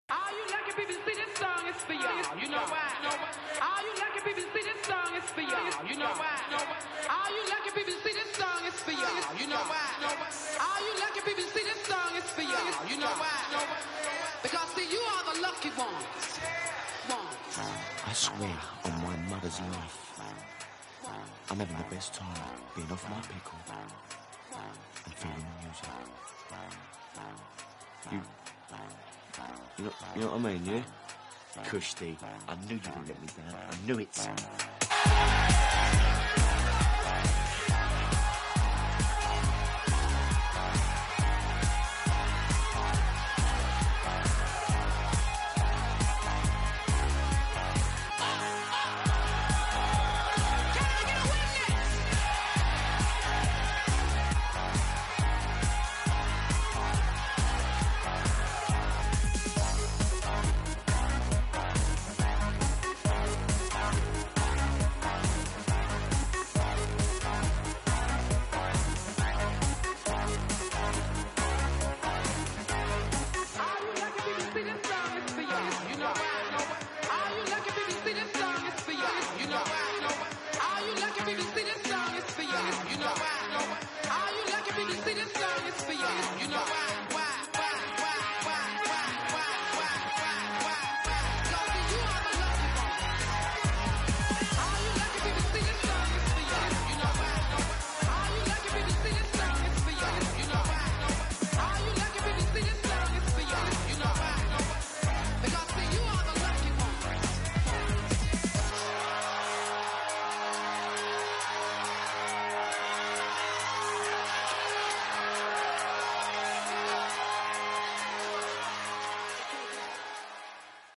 All you lucky people, see this song is for y'all. You know why? All you lucky people, see this song is for y'all. You know why? All you lucky people, see this song is for y'all. You know why? All you lucky people, see this song is for y'all. You know why? Because see, you are the lucky ones. I swear on my mother's life, I'm having the best time being off my pickle and feeling the music. You know what I mean, yeah? Kushti, I knew you wouldn't let me down. I knew it.